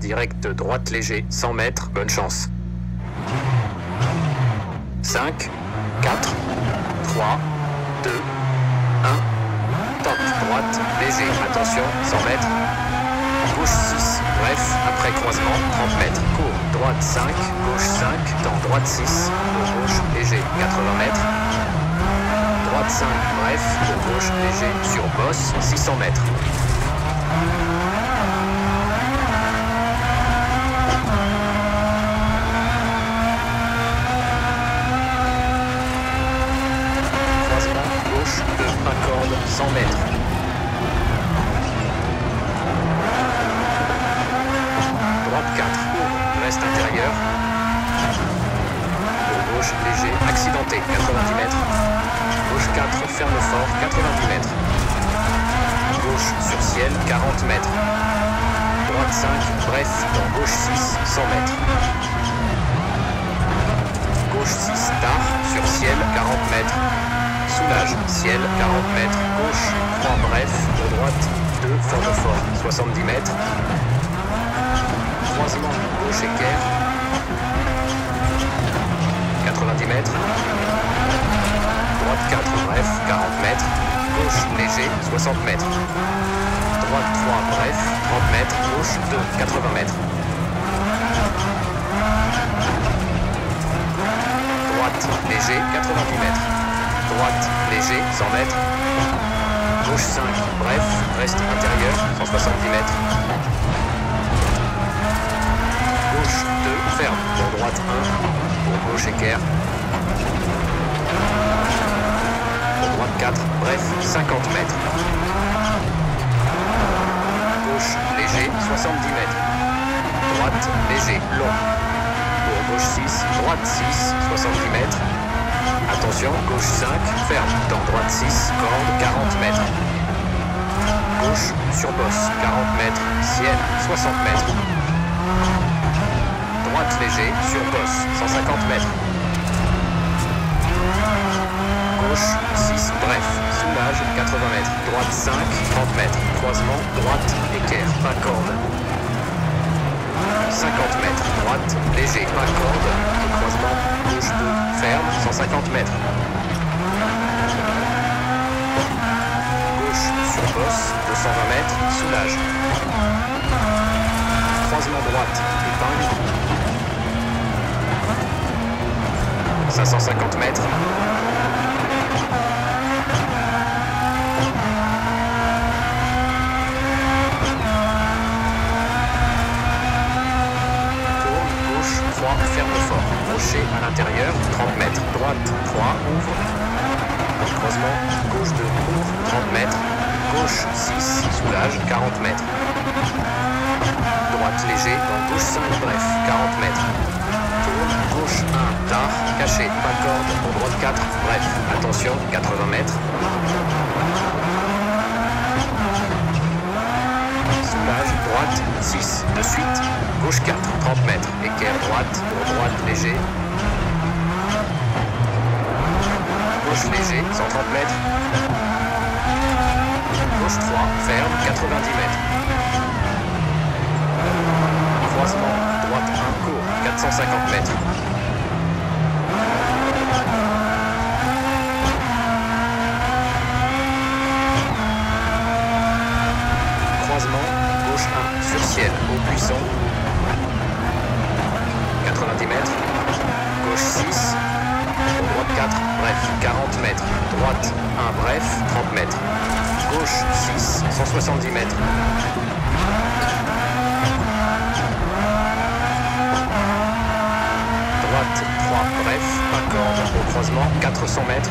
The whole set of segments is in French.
direct droite léger, 100 mètres, bonne chance. 5, 4, 3, 2, 1, top, droite, léger, attention, 100 mètres. Gauche 6, bref, après croisement, 30 mètres, court, droite 5, gauche 5, dans droite 6, pour gauche, léger, 80 mètres. Droite 5, bref, pour gauche, léger, sur bosse, 600 mètres. Croisement, gauche 2, corde, 100 mètres. Droite 4, court, reste intérieur. Pour gauche, léger, accidenté, 90 mètres. Gauche 4, ferme fort, 90 mètres. Gauche sur ciel, 40 mètres. Droite 5, bref, dans gauche 6, 100 mètres. Gauche 6, tard, sur ciel, 40 mètres. Soulage, ciel, 40 mètres. Gauche 3, bref, de droite 2, ferme fort, 70 mètres. Croisement, gauche équerre, 90 mètres. Droite 4, bref, 40 mètres. Gauche léger, 60 mètres. Droite 3, bref, 30 mètres. Gauche 2, 80 mètres. Droite léger, 90 mètres. Droite léger, 100 mètres. Gauche 5, bref, reste intérieur, 170 mètres. Gauche 2, ferme. Pour droite 1, pour gauche équerre. Pour droite 4, bref, 50 mètres. Gauche léger, 70 mètres. Droite léger, long. Pour gauche 6, droite 6, 70 mètres. Attention, gauche 5, ferme. Dans droite 6, corde, 40 mètres. Gauche sur bosse, 40 mètres. Ciel, 60 mètres. Droite léger, sur bosse, 150 mètres. Gauche 6, bref, soulage, 80 mètres. Droite 5, 30 mètres. Croisement, droite, équerre, pas corde. 50 mètres. Droite, léger, pas corde. Et croisement, gauche 2, ferme, 150 mètres. Gauche sur bosse, 220 mètres, soulage. Croisement droite, épingle. 550 mètres. Tourne, gauche, 3, ferme fort. Rocher à l'intérieur, 30 mètres. Droite, 3, ouvre. Croisement, gauche 2, ouvre, 30 mètres. Gauche 6, soulage, 40 mètres. Droite léger, dans gauche 5, bref, 40 mètres. Tourne, gauche 1, tard, caché, pas corde, pour droite 4, bref, attention, 80 mètres. Soulage, droite 6, de suite, gauche 4, 30 mètres, équerre droite, pour droite léger. Gauche léger, 130 mètres. Gauche 3, ferme, 90 mètres. Croisement, droite 1, court, 450 mètres. Croisement, gauche 1, sur ciel, au buisson, 90 mètres. Gauche 6, droite 4, bref, 40 mètres. Droite 1, bref, 30 mètres. Gauche 6, 170 mètres. Droite 3, bref, pas corde, au croisement, 400 mètres.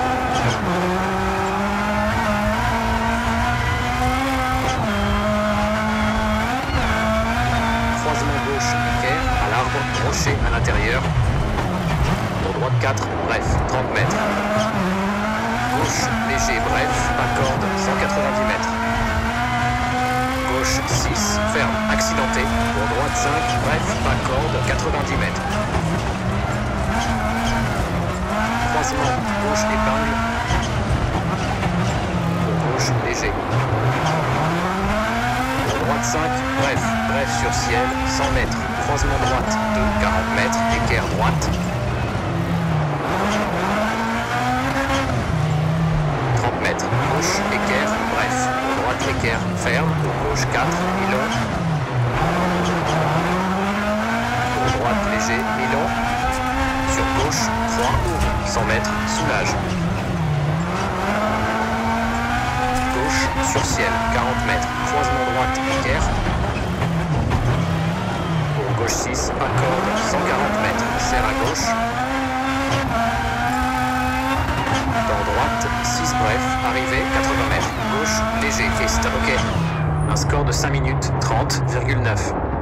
Croisement gauche, équerre, à l'arbre, rocher à l'intérieur. Pour droite 4, bref, 30 mètres. Gauche, léger, bref, pas corde, 190 mètres. Gauche 6, ferme, accidenté. Pour droite 5, bref, pas corde, 90 mètres. Croisement, gauche épingle. Pour gauche, léger. Pour droite droite 5, bref sur ciel, 100 mètres, croisement droite 2, 40 mètres, équerre droite. 30 mètres, gauche, équerre, bref, droite, équerre, ferme, gauche 4, mi-long. Droite, léger, mi-long. Sur gauche, 3, 100 mètres, soulage. Gauche, sur ciel, 40 mètres, croisement droite, équerre. Pour gauche 6, accorde, 140 mètres, serre à gauche. Dans droite, 6 bref, arrivée, 80 mètres, gauche, léger, et ok. Un score de 5 minutes 30,9.